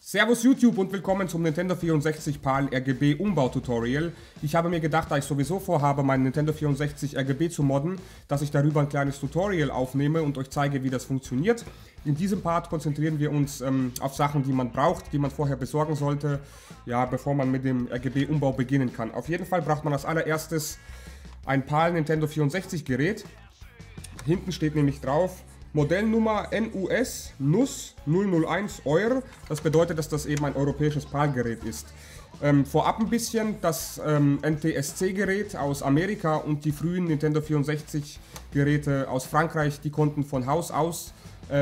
Servus YouTube und willkommen zum Nintendo 64 PAL RGB Umbau-Tutorial. Ich habe mir gedacht, da ich sowieso vorhabe, meinen Nintendo 64 RGB zu modden, dass ich darüber ein kleines Tutorial aufnehme und euch zeige, wie das funktioniert. In diesem Part konzentrieren wir uns auf Sachen, die man braucht, die man vorher besorgen sollte, ja, bevor man mit dem RGB-Umbau beginnen kann. Auf jeden Fall braucht man als allererstes ein PAL Nintendo 64 Gerät. Hinten steht nämlich drauf Modellnummer NUS 001 EUR. Das bedeutet, dass das eben ein europäisches PAL-Gerät ist. Vorab ein bisschen das NTSC-Gerät aus Amerika und die frühen Nintendo 64-Geräte aus Frankreich, die konnten von Haus aus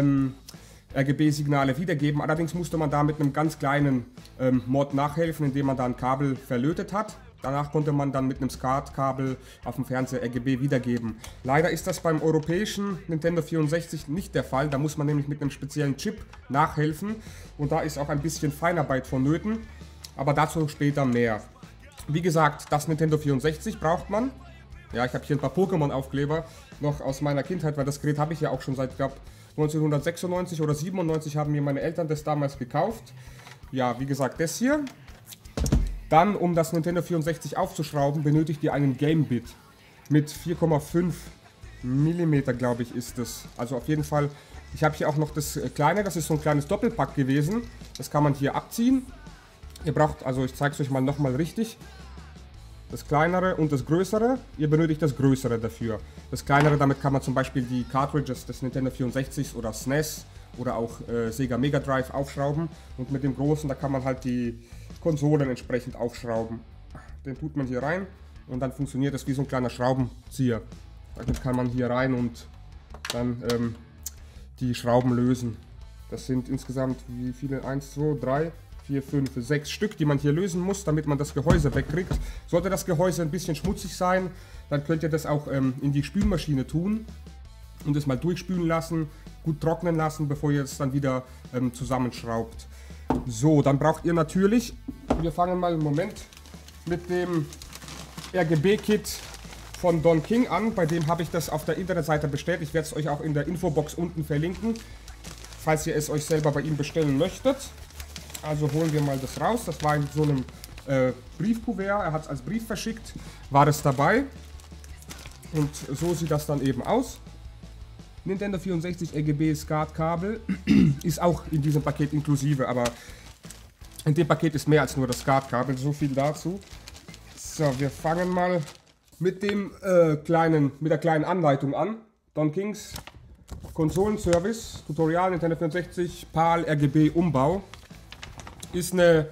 RGB-Signale wiedergeben. Allerdings musste man da mit einem ganz kleinen Mod nachhelfen, indem man da ein Kabel verlötet hat. Danach konnte man dann mit einem SCART-Kabel auf dem Fernseher RGB wiedergeben. Leider ist das beim europäischen Nintendo 64 nicht der Fall. Da muss man nämlich mit einem speziellen Chip nachhelfen. Und da ist auch ein bisschen Feinarbeit vonnöten. Aber dazu später mehr. Wie gesagt, das Nintendo 64 braucht man. Ja, ich habe hier ein paar Pokémon-Aufkleber noch aus meiner Kindheit, weil das Gerät habe ich ja auch schon seit, glaube 1996 oder 97 haben mir meine Eltern das damals gekauft. Ja, wie gesagt, das hier. Dann, um das Nintendo 64 aufzuschrauben, benötigt ihr einen Gamebit mit 4,5 mm, glaube ich, ist es. Also auf jeden Fall, ich habe hier auch noch das kleine, das ist so ein kleines Doppelpack gewesen. Das kann man hier abziehen. Ihr braucht, also ich zeige es euch mal nochmal richtig, das kleinere und das größere. Ihr benötigt das größere dafür. Das kleinere, damit kann man zum Beispiel die Cartridges des Nintendo 64 oder SNES oder auch Sega Mega Drive aufschrauben. Und mit dem großen, da kann man halt die Konsolen entsprechend aufschrauben. Den tut man hier rein und dann funktioniert das wie so ein kleiner Schraubenzieher. Damit kann man hier rein und dann die Schrauben lösen. Das sind insgesamt wie viele? 1, 2, 3, 4, 5, 6 Stück, die man hier lösen muss, damit man das Gehäuse wegkriegt. Sollte das Gehäuse ein bisschen schmutzig sein, dann könnt ihr das auch in die Spülmaschine tun und es mal durchspülen lassen, gut trocknen lassen, bevor ihr es dann wieder zusammenschraubt. So, dann braucht ihr natürlich, wir fangen mal im Moment mit dem RGB-Kit von Don King an. Bei dem habe ich das auf der Internetseite bestellt. Ich werde es euch auch in der Infobox unten verlinken, falls ihr es euch selber bei ihm bestellen möchtet. Also holen wir mal das raus. Das war in so einem Briefkuvert. Er hat es als Brief verschickt. War es dabei. Und so sieht das dann eben aus. Nintendo 64 RGB SCART-Kabel ist auch in diesem Paket inklusive, aber in dem Paket ist mehr als nur das SCART-Kabel, so viel dazu. So, wir fangen mal mit dem mit der kleinen Anleitung an. Don Kings Konsolenservice, Tutorial Nintendo 64 PAL RGB Umbau. Ist eine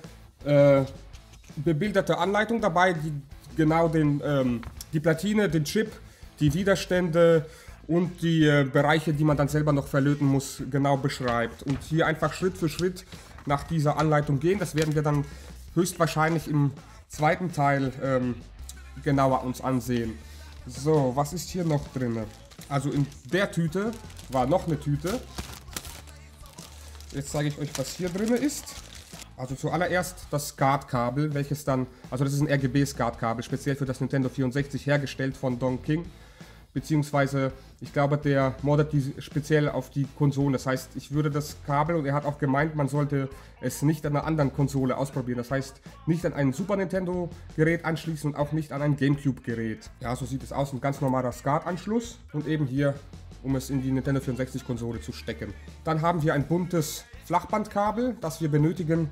bebilderte Anleitung dabei, die genau die Platine, den Chip, die Widerstände und die Bereiche, die man dann selber noch verlöten muss, genau beschreibt. Und hier einfach Schritt für Schritt nach dieser Anleitung gehen. Das werden wir dann höchstwahrscheinlich im zweiten Teil genauer uns ansehen. So, was ist hier noch drin? Also in der Tüte war noch eine Tüte. Jetzt zeige ich euch, was hier drin ist. Also zuallererst das SCART-Kabel, welches dann, also das ist ein RGB-SCART-Kabel, speziell für das Nintendo 64 hergestellt von Don King. Beziehungsweise, ich glaube, der moddet die speziell auf die Konsole. Das heißt, ich würde das Kabel, und er hat auch gemeint, man sollte es nicht an einer anderen Konsole ausprobieren. Das heißt, nicht an ein Super Nintendo Gerät anschließen und auch nicht an ein Gamecube Gerät. Ja, so sieht es aus. Ein ganz normaler SCART-Anschluss und eben hier, um es in die Nintendo 64 Konsole zu stecken. Dann haben wir ein buntes Flachbandkabel, das wir benötigen,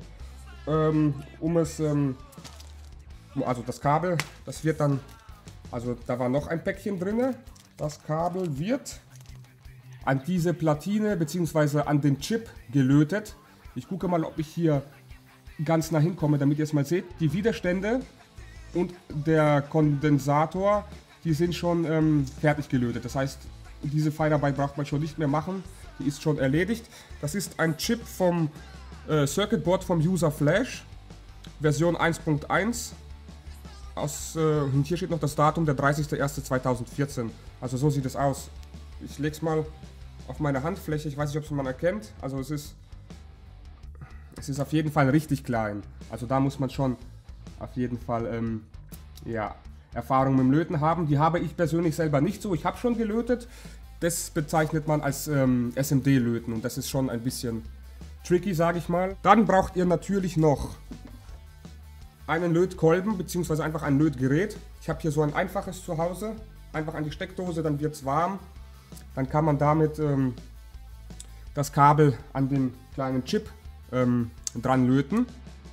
also das Kabel, das wird dann, also da war noch ein Päckchen drin. Das Kabel wird an diese Platine bzw. an den Chip gelötet. Ich gucke mal, ob ich hier ganz nah hinkomme, damit ihr es mal seht. Die Widerstände und der Kondensator, die sind schon fertig gelötet. Das heißt, diese Feinarbeit braucht man schon nicht mehr machen. Die ist schon erledigt. Das ist ein Chip vom Circuitboard vom User Flash, Version 1.1. Und hier steht noch das Datum, der 30.01.2014. Also so sieht es aus. Ich lege es mal auf meine Handfläche. Ich weiß nicht, ob es man erkennt. Also es ist auf jeden Fall richtig klein. Also da muss man schon auf jeden Fall ja, Erfahrung mit dem Löten haben. Die habe ich persönlich selber nicht so. Ich habe schon gelötet. Das bezeichnet man als SMD-Löten und das ist schon ein bisschen tricky, sage ich mal. Dann braucht ihr natürlich noch einen Lötkolben bzw. einfach ein Lötgerät. Ich habe hier so ein einfaches zu Hause. Einfach an die Steckdose, dann wird es warm. Dann kann man damit das Kabel an den kleinen Chip dran löten.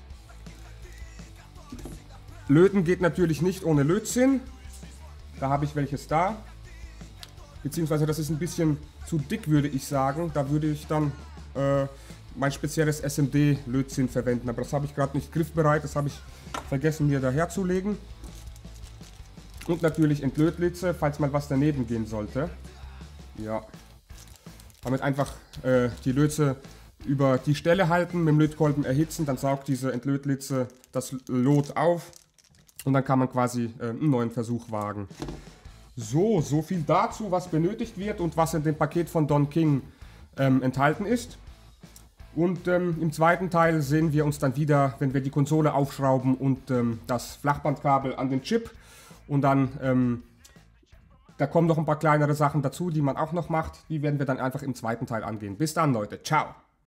Löten geht natürlich nicht ohne Lötzinn. Da habe ich welches da. Beziehungsweise das ist ein bisschen zu dick, würde ich sagen. Da würde ich dann mein spezielles SMD-Lötzinn verwenden. Aber das habe ich gerade nicht griffbereit. Das habe ich vergessen mir daher zu legen. Und natürlich Entlötlitze, falls mal was daneben gehen sollte. Ja. Damit einfach die Lötze über die Stelle halten, mit dem Lötkolben erhitzen, dann saugt diese Entlötlitze das Lot auf und dann kann man quasi einen neuen Versuch wagen. So viel dazu, was benötigt wird und was in dem Paket von Don King enthalten ist. Und im zweiten Teil sehen wir uns dann wieder, wenn wir die Konsole aufschrauben und das Flachbandkabel an den Chip. Und dann, da kommen noch ein paar kleinere Sachen dazu, die man auch noch macht. Die werden wir dann einfach im zweiten Teil angehen. Bis dann, Leute. Ciao.